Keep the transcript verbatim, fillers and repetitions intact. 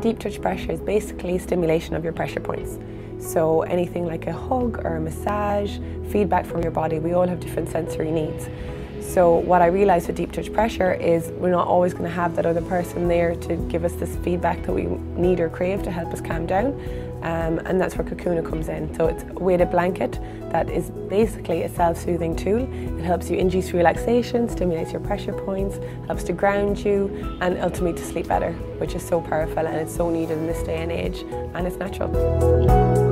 deep touch pressure is basically stimulation of your pressure points. So anything like a hug or a massage, feedback from your body, we all have different sensory needs. So what I realised with deep touch pressure is we're not always going to have that other person there to give us this feedback that we need or crave to help us calm down. Um, and that's where Kakuna comes in. So it's a weighted blanket that is basically a self-soothing tool. It helps you induce relaxation, stimulates your pressure points, helps to ground you, and ultimately to sleep better, which is so powerful and it's so needed in this day and age, and it's natural.